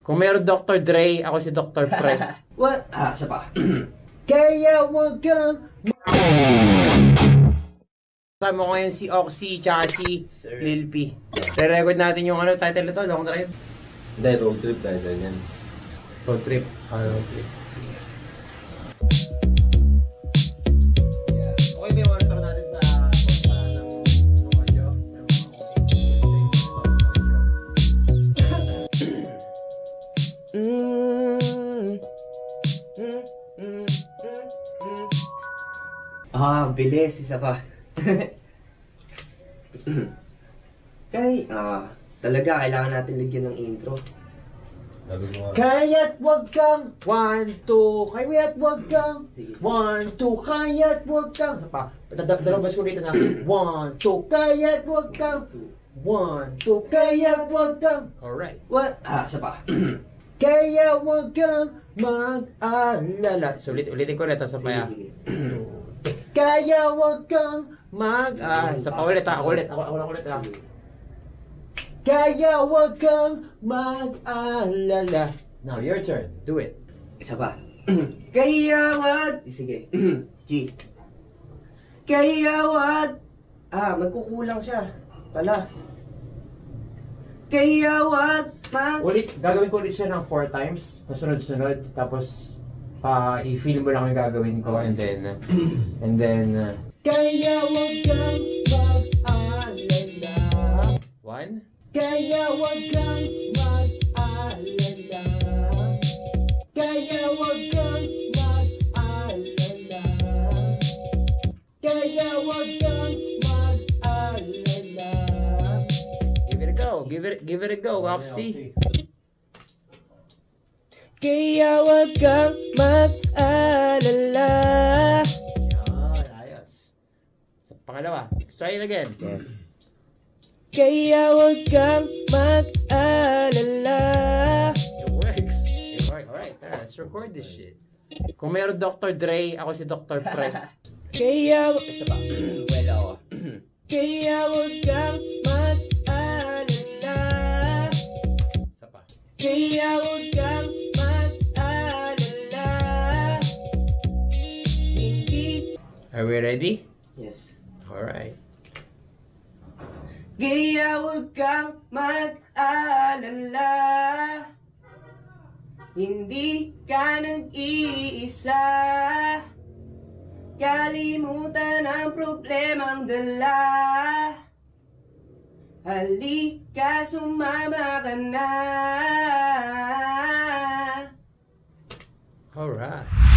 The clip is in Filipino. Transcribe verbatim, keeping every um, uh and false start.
Kung mayroon Doctor Dre, ako si Doctor Pre. What? Ah, isa pa. Kaya wag kang... Kasama ko ngayon si AUXI, tsaka si Lil P. Re-record natin yung ano, title nito, Long Drive. Hindi, road trip title yan. Road trip. Ah, road trip. Okay, may monitor natin sa... Ah, bilis. Isa pa. Kay, ah, talaga, kailangan natin ligyan ng intro. Kaya't wag kang one, two, kaya't wag kang one, two, kaya't wag kang isa pa, dalawang beses ko dito na one, two, kaya't wag kang one, two, kaya't wag kang alright. What? Ah, isa pa. Kaya wag kang mag-alala. So ulit, ulitin ko ulit, sa pa. Kaya wag kang mag ah, sa pa ulit ha, ako ulit, ako, ako lang ulit ha. Kaya wag kang mag-alala. Now your turn, do it. Isa pa. Kaya wag, sige. G. Kaya wag. Ah, magkukulang siya. Pala. Kaya wag mag... Ulit, gagawin ko ulit siya ng four times, na sunod-sunod, tapos pa i-feel mo lang yung gagawin ko, and then and then uh, kaya wag kang mag-alala. One. Kaya wag kang mag-alala. Kaya wag kang mag-alala. Kaya wag kang mag-alala. Give it a go, give it give it a go, AUXI. Kaya wag kang mag-alala. Yan, ayos. Sa pangalawa, let's try it again. Yes. Kaya wag kang mag-alala. It works. It works. Alright, let's record this shit. Kung mayroon Doctor Dre, ako si Doctor Pre. Kaya wag... Isa pa. Well, ako. Kaya wag kang mag-alala. Isa pa. Kaya wag kang Are we ready? Yes. Alright. Kaya wag kang mag-alala. Hindi ka nag-iisa. Kalimutan ang problemang dala. Halika, sumama ka na. Alright.